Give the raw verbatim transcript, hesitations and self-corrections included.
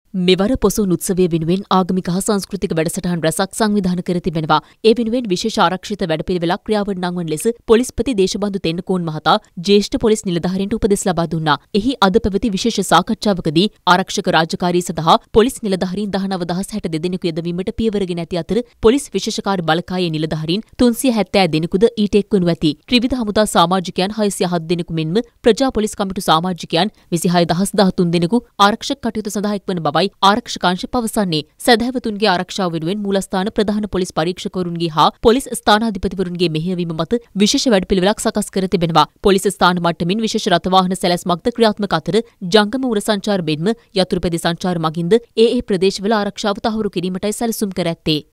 මෙවර පොසොන් උත්සවය වෙනුවෙන් ආගමික හා සංස්කෘතික වැඩසටහන් රැසක් සංවිධානය කර තිබෙනවා. ඒ වෙනුවෙන් විශේෂ ආරක්ෂිත වැඩපිළිවෙලක් ක්‍රියාවට නංවන ලෙස පොලිස්පති දේශබන්දු තෙන්නකෝන් මහතා ජ්‍යෙෂ්ඨ පොලිස් නිලධාරීන්ට උපදෙස් ලබා දුන්නා. එහි අද පැවති විශේෂ සාකච්ඡාවකදී ආරක්ෂක රාජකාරී සඳහා පොලිස් නිලධාරීන් දහනව දහස් හැට දෙදෙනෙකු යෙදවීමට පියවරගෙන ඇති අතර පොලිස් විශේෂකාර්ය බලකායේ නිලධාරීන් තුන්සිය හැත්තෑ දෙනෙකුද ඊට එක්වනු ඇති. ත්‍රිවිධ හමුදා සමාජිකයන් හයසිය හත් දෙනෙකු මෙන්ම ප්‍රජා පොලිස් කමිටු සමාජිකයන් විසිහය දහස් දහතුන් දෙනෙකු ආරක්ෂක කටයුතු සඳහා එක්වන බවයි ආරක්ෂකාංශ පවසන්නේ. සැදැහැවතුන්ගේ ආරක්ෂාව වෙනුවෙන් මූලස්ථාන ප්‍රධාන පොලිස් පරීක්ෂකවරුන්ගේ හා පොලිස් ස්ථානාධිපතිවරුන්ගේ මෙහෙයවීම මත විශේෂ වැඩපිළිවෙලක් සකස් කර තිබෙනවා. පොලිස් ස්ථාන මට්ටමින් විශේෂ රථවාහන සැලැස්මක්ද ක්‍රියාත්මක අතර ජංගම උර සංචාර බෙන්ම යතුරුපැදි සංචාර මගින්ද ඒ ඒ ප්‍රදේශවල ආරක්ෂාව තහවුරු කිරීමටයි සැලසුම් කර ඇත්තේ.